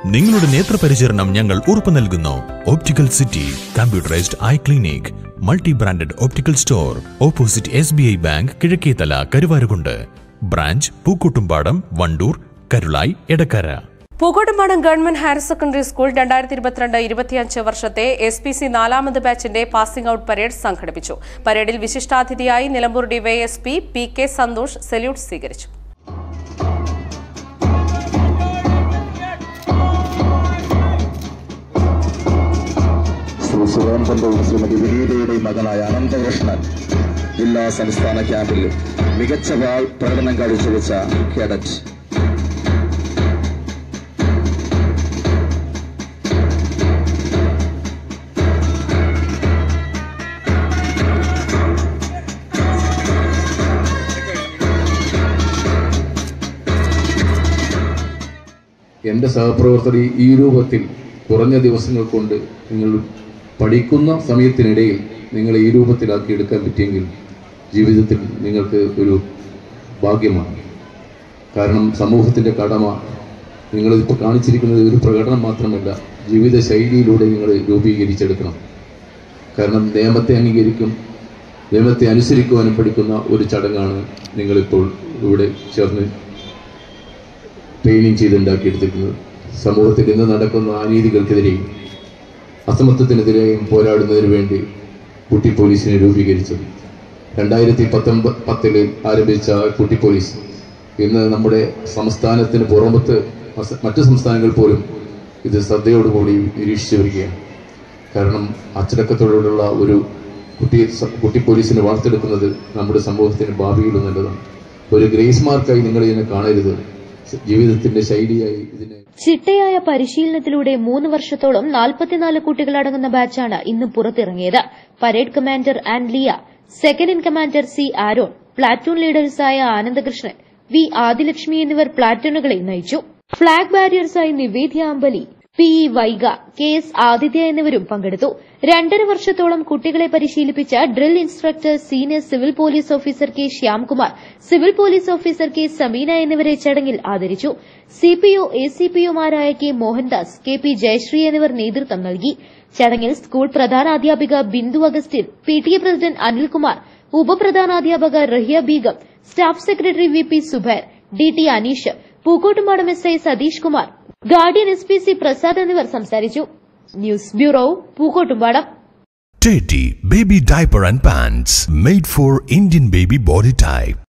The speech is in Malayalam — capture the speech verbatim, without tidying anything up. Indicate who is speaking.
Speaker 1: നിങ്ങളുടെ നേത്രപരിചരണം ഞങ്ങൾ ഉറപ്പു നൽകുന്നു. Optical city computerised eye clinic, multi branded optical store, opposite S B I bank, Kizhakkethala, Karuvarakundu. Branch Pookkottumpadam, Wandoor, Karulai, Edakkara.
Speaker 2: Pookkottumpadam government higher secondary school രണ്ടായിരത്തി ഇരുപത്തിരണ്ട് ഇരുപത്തിയഞ്ച് വർഷത്തെ എസ് പി സി നാലാമത് ബാച്ചിന്റെ പാസിംഗ് ഔട്ട് പരേഡ് സംഘടിപ്പിച്ചു. പരേഡിൽ വിശിഷ്ടാതിഥിയായി Nilambur DYSP P K Santhosh salute സ്വീകരിച്ചു.
Speaker 3: ശ്രീമതി വിനീതയുടെ മകനായ അനന്തകൃഷ്ണൻ ജില്ലാ സംസ്ഥാന ക്യാമ്പിൽ മികച്ച പ്രകടനം കാഴ്ചവെച്ച കേഡറ്റ്.
Speaker 4: എന്റെ സഹപ്രവർത്തകർ ഈ രൂപത്തിൽ കുറഞ്ഞ ദിവസങ്ങൾ കൊണ്ട് നിങ്ങൾ പഠിക്കുന്ന സമയത്തിനിടയിൽ നിങ്ങളെ ഈ രൂപത്തിലാക്കി എടുക്കാൻ പറ്റിയെങ്കിൽ ജീവിതത്തിൽ നിങ്ങൾക്ക് ഒരു ഭാഗ്യമാണ്. കാരണം സമൂഹത്തിൻ്റെ കടമ നിങ്ങളിപ്പോൾ കാണിച്ചിരിക്കുന്നത് ഒരു പ്രകടനം മാത്രമല്ല, ജീവിത ശൈലിയിലൂടെ നിങ്ങൾ രൂപീകരിച്ചെടുക്കണം. കാരണം നിയമത്തെ അംഗീകരിക്കും, നിയമത്തെ അനുസരിക്കുവാനും പഠിക്കുന്ന ഒരു ചടങ്ങാണ് നിങ്ങളിപ്പോൾ ഇവിടെ ചേർന്ന് ട്രെയിനിങ് ചെയ്തുണ്ടാക്കിയെടുത്തിരിക്കുന്നത്. സമൂഹത്തിൽ ഇന്ന് നടക്കുന്ന അനീതികൾക്കെതിരെയും അസമത്വത്തിനെതിരെയും പോരാടുന്നതിന് വേണ്ടി കുട്ടി പോലീസിനെ രൂപീകരിച്ചത് രണ്ടായിരത്തി പത്തൊമ്പത് പത്തില് ആരംഭിച്ച കുട്ടി പോലീസ് ഇന്ന് നമ്മുടെ സംസ്ഥാനത്തിന് പുറമത്ത് മറ്റു സംസ്ഥാനങ്ങൾ പോലും ഇത് ശ്രദ്ധയോടുകൂടി നിരീക്ഷിച്ചു വരികയാണ്. കാരണം അച്ചടക്കത്തോടുള്ള ഒരു കുട്ടി കുട്ടി പോലീസിനെ വാർത്തെടുക്കുന്നത് നമ്മുടെ സമൂഹത്തിന് ഭാവിയിൽ നല്ലതാണ്. ഒരു ഗ്രേസ് മാർക്കായി നിങ്ങൾ ഇതിനെ കാണരുത്, ജീവിതത്തിന്റെ ശൈലിയായി ഇതിനെ.
Speaker 5: ചിട്ടയായ പരിശീലനത്തിലൂടെ മൂന്ന് വർഷത്തോളം നാൽപ്പത്തിനാല് കുട്ടികളടങ്ങുന്ന ബാച്ചാണ് ഇന്ന് പുറത്തിറങ്ങിയത്. പരേഡ് കമാൻഡർ ആൻഡ് Liya, second in commander C Aaron, platoon ലീഡേഴ്സായ ആനന്ദകൃഷ്ണൻ, വി ആദിലക്ഷ്മി എന്നിവർ പ്ലാറ്റൂണുകളെ നയിച്ചു. ഫ്ളാഗ് ബാരിയേഴ്സായി Nivedya Ambali, P E Vaiga, K S Aditya എന്നിവരും പങ്കെടുത്തു. രണ്ടര വർഷത്തോളം കുട്ടികളെ പരിശീലിപ്പിച്ച drill instructor senior civil police officer K Shyamkumar, civil police officer K Sameena എന്നിവരെ ചടങ്ങിൽ ആദരിച്ചു. സിപിഒ എ സി പിഒമാരായ K Mohandas, K P Jayashree എന്നിവർ നേതൃത്വം നൽകി. ചടങ്ങിൽ സ്കൂൾ പ്രധാനാധ്യാപിക Bindu Augustine, P T A president Anilkumar, ഉപപ്രധാനാധ്യാപക Rahiya Begum, staff secretary V P Zubair, D T Aneesh, Pookkottumpadam S I Satheesh Kumar, guardian S P C Prasad എന്നിവർ സംസാരിച്ചു. News bureau, Pookkottumpadam.
Speaker 1: Teddy Baby Diaper and Pants made for Indian baby body type.